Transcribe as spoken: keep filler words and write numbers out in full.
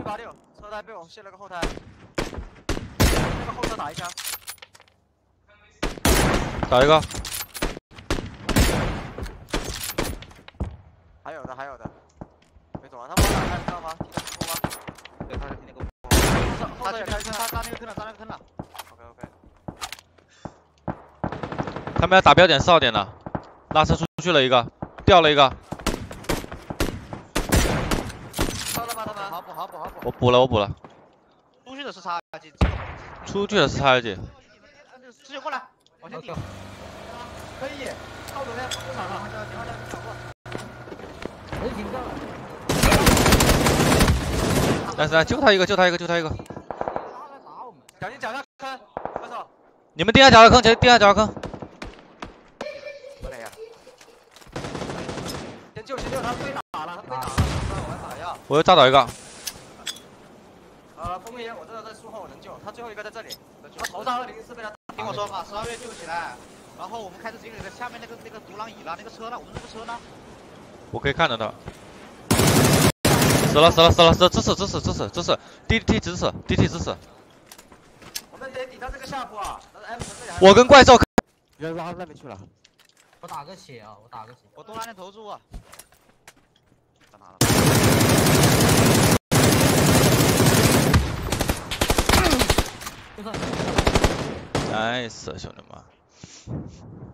八六，车胎被我卸了个后胎，那个后车打一枪， 打一个。 还有的还有的，没走完，他们打开知道吗？提的不吗？ 对，他是挺那个。 后车也开车， 他扎那个坑了，扎那个坑了。 OK OK。 他们要打标点四号点了，拉车出去了一个，掉了一个。 到了吗？他们？ 好补好补好补。 我补了我补了。 出去的是叉二级， 出去的是叉二级。 直接过来，往前顶。 可以，靠左边，不场上，你好点，你掌握。人行道。 来来，就他一个，就他一个，就他一个。 小心脚下坑，分手。 你们定下脚下坑，定下脚下坑。 不累呀。先救先救，他被打了，他被打了，我来打药。 我又炸倒一个。 呃，封烟，我知道在树后我能救，他最后一个在这里，他头上二零四被他打。 听我说嘛，十二月救起来，然后我们开始经历了下面那个那个独狼椅了，那个车呢？我们那个车呢？ 我可以看得到。死了死了死了死了！支持支持支持支持 ！D T 支持 D T 支持。 我们得抵到这个下坡啊！ 我跟怪兽。 人拉到那边去了。 我打个血啊！我打个血。 我多拉点投注啊！干嘛了 ？Nice，兄弟们。